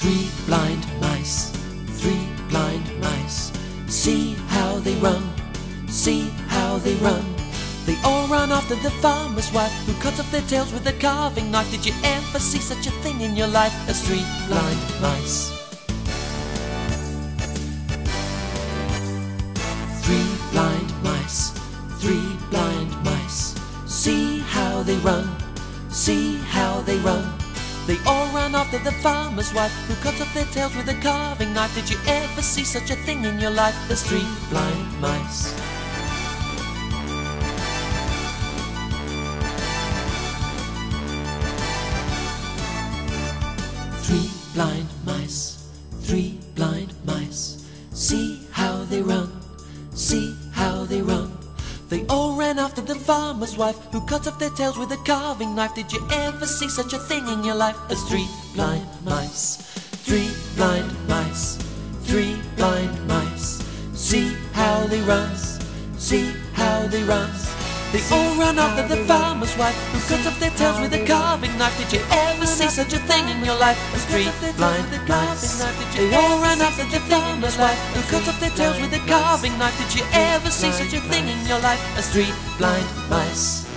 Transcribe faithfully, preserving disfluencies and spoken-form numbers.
Three blind mice, three blind mice. See how they run, see how they run. They all run after the farmer's wife, who cuts off their tails with a carving knife. Did you ever see such a thing in your life as three blind mice? Three blind mice, three blind mice. See how they run, see how they run. They all run after the farmer's wife, who cuts off their tails with a carving knife. Did you ever see such a thing in your life as three blind mice? Three blind mice, three blind mice. See how they run, see how they run. They all ran after the farmer's wife, who cut off their tails with a carving knife. Did you ever see such a thing in your life as three blind mice? Three blind mice, three blind mice. See how they run, see how they run. They all run after the farmer's wife, who cut off their tails with a carving knife. Did you ever see such a thing in your life as three blind mice? They all run after the farmer's wife, who cut off their tails with a carving knife. Did you ever see such a thing in your life as three blind mice?